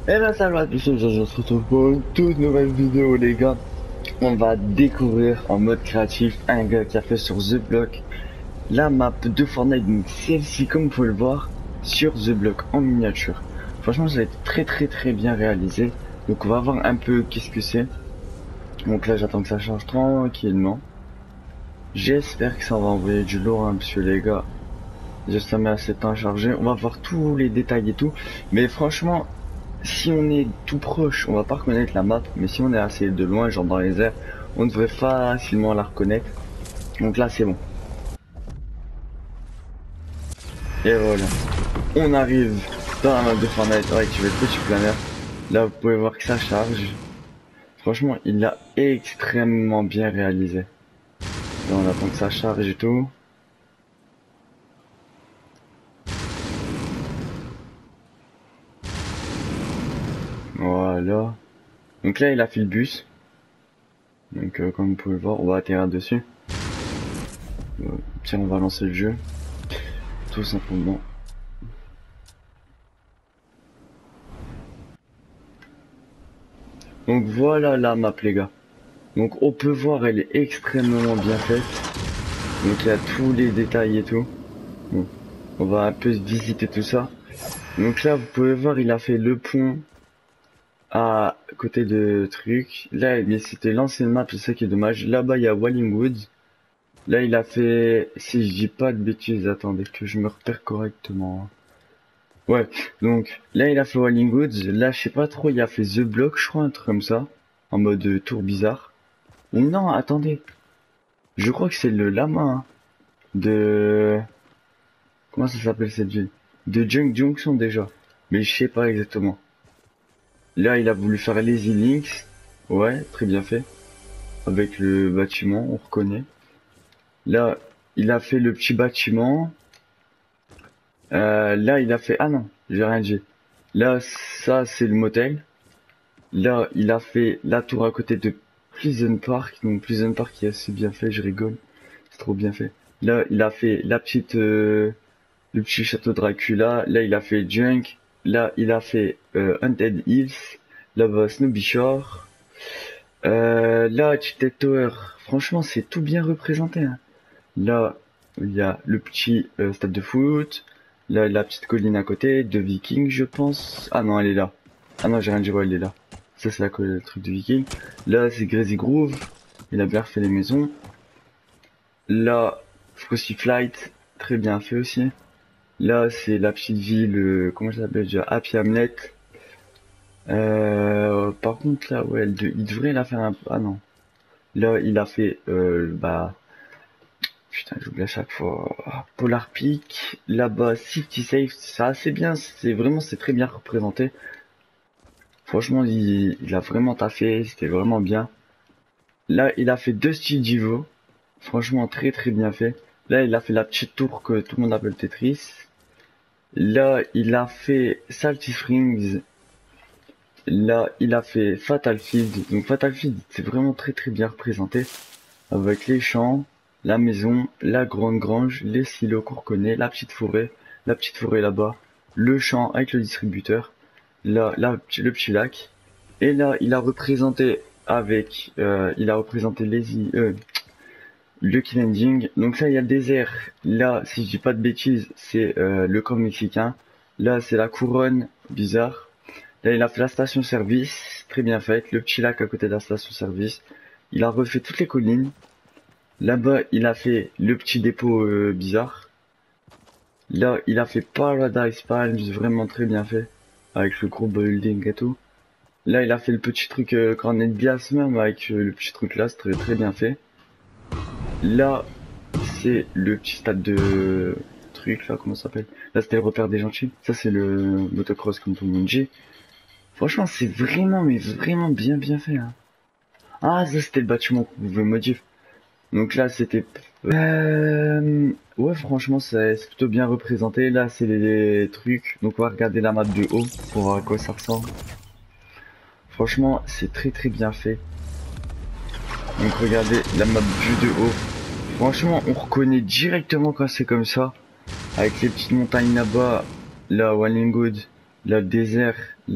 Et ben salut à tous, on se retrouve pour une toute nouvelle vidéo les gars. On va découvrir en mode créatif un gars qui a fait sur The Block la map de Fortnite, donc celle-ci comme vous pouvez le voir sur The Block en miniature. Franchement ça a été très bien réalisé. Donc on va voir un peu qu'est-ce que c'est. Donc là j'attends que ça charge tranquillement. J'espère que ça va envoyer du lourd hein, parce que les gars, juste ça met assez de temps à charger. On va voir tous les détails et tout. Mais franchement, si on est tout proche, on va pas reconnaître la map, mais si on est assez de loin, genre dans les airs, on devrait facilement la reconnaître. Donc là, c'est bon. Et voilà. On arrive dans la map de Fortnite avec le petit planeur. Là, vous pouvez voir que ça charge. Franchement, il l'a extrêmement bien réalisé. Là, on attend que ça charge et tout. Voilà. Donc là, il a fait le bus. Donc, comme vous pouvez le voir, on va atterrir dessus. Tiens, on va lancer le jeu. Tout simplement. Donc voilà la map les gars. Donc on peut voir elle est extrêmement bien faite. Donc il y a tous les détails et tout. Bon, on va un peu visiter tout ça. Donc là vous pouvez voir il a fait le pont à côté de truc. Là mais c'était l'ancienne map, c'est ça qui est dommage. Là-bas il y a Walling Woods. Là il a fait, si je dis pas de bêtises, attendez que je me repère correctement. Ouais, donc là il a fait Walling Woods. Là je sais pas trop, il a fait The Block je crois, un truc comme ça. En mode tour bizarre. Ou non, attendez. Je crois que c'est le lama hein, de... Comment ça s'appelle cette ville? De Junk Junction déjà. Mais je sais pas exactement. Là, il a voulu faire Lazy Links. Ouais, très bien fait. Avec le bâtiment, on reconnaît. Là, il a fait le petit bâtiment. Là, il a fait... Ah non, j'ai rien dit. Là, ça, c'est le motel. Là, il a fait la tour à côté de Prison Park. Donc, Prison Park qui est assez bien fait, je rigole. C'est trop bien fait. Là, il a fait la petite... le petit château Dracula. Là, il a fait Junk. Là, il a fait Haunted Hills. Là-bas, Snowy Shore. Là, Cheated Tower. Franchement, c'est tout bien représenté. Hein. Là, il y a le petit stade de foot. Là, la petite colline à côté de Viking, je pense. Ah non, elle est là. Ah non, j'ai rien dit, ouais, elle est là. Ça, c'est le truc de Viking. Là, c'est Crazy Groove. Il a bien refait les maisons. Là, Frosty Flight. Très bien fait aussi. Là, c'est la petite ville, comment ça s'appelle déjà? Happy Hamlet. Par contre, là, ouais, il devrait la faire un peu. Ah non. Là, il a fait, bah, putain, j'oublie à chaque fois. Polar Peak. Là-bas, City Safe. C'est assez bien. C'est très bien représenté. Franchement, il a vraiment taffé. C'était vraiment bien. Là, il a fait deux styles Divo. Franchement, très bien fait. Là, il a fait la petite tour que tout le monde appelle Tetris. Là, il a fait Salty Springs. Là, il a fait Fatal Field. Donc Fatal Field, c'est vraiment très bien représenté. Avec les champs, la maison, la grande grange, les silos qu'on reconnaît, la petite forêt là-bas, le champ avec le distributeur, là, le petit lac. Et là, il a représenté avec, le Kill Ending. Donc là, il y a le désert. Là, si je dis pas de bêtises, c'est le camp mexicain. Là, c'est la couronne bizarre. Là, il a fait la station service, très bien faite. Le petit lac à côté de la station service. Il a refait toutes les collines. Là-bas, il a fait le petit dépôt bizarre. Là, il a fait Paradise Palms, vraiment très bien fait. Avec le gros building et tout. Là, il a fait le petit truc Cornet de glace même, avec le petit truc là, c'est très bien fait. Là, c'est le petit stade de truc là, comment ça s'appelle? Là, c'était le repère des gentils. Ça, c'est le motocross comme tout le monde dit. Franchement, c'est vraiment, mais vraiment bien fait. Hein. Ah, ça, c'était le bâtiment qu'on pouvait modifier. Donc là, c'était... Ouais, franchement, c'est plutôt bien représenté. Là, c'est les trucs. Donc, on va regarder la map de haut pour voir à quoi ça ressemble. Franchement, c'est très bien fait. Donc, regardez la map vue de haut. Franchement, on reconnaît directement quand c'est comme ça. Avec les petites montagnes là-bas, là, Wallingwood, là, le désert, là,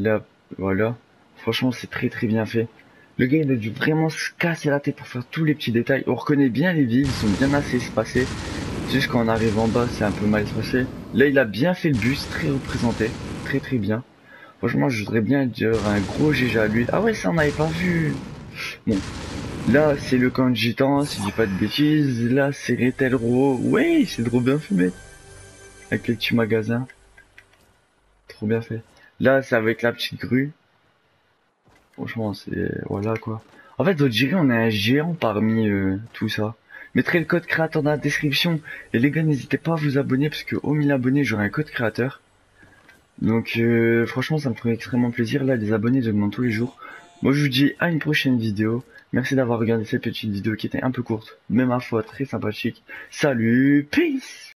Voilà. Franchement, c'est très très bien fait. Le gars, il a dû vraiment se casser la tête pour faire tous les petits détails. On reconnaît bien les villes, ils sont bien assez espacés. C'est juste quand on arrive en bas, c'est un peu mal espacé. Là, il a bien fait le bus, très représenté. Très très bien. Franchement, je voudrais bien dire un gros GG à lui. Ah ouais, ça, on n'avait pas vu. Bon, là, c'est le camp de gitans, si je dis pas de bêtises. Là, c'est Retelro. Ouais, c'est trop bien fait, mec. Avec les petits magasins. Trop bien fait. Là, c'est avec la petite grue. Franchement, c'est... Voilà, quoi. En fait, on dirait on est un géant parmi tout ça. Mettrai le code créateur dans la description. Et les gars, n'hésitez pas à vous abonner, parce que au 1000 abonnés, j'aurai un code créateur. Donc, franchement, ça me ferait extrêmement plaisir. Là, les abonnés, j'augmente tous les jours. Moi, je vous dis à une prochaine vidéo. Merci d'avoir regardé cette petite vidéo qui était un peu courte, mais ma foi, très sympathique. Salut, peace!